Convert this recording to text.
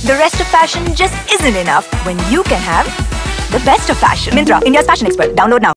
The rest of fashion just isn't enough when you can have the best of fashion. Myntra, India's fashion expert. Download now.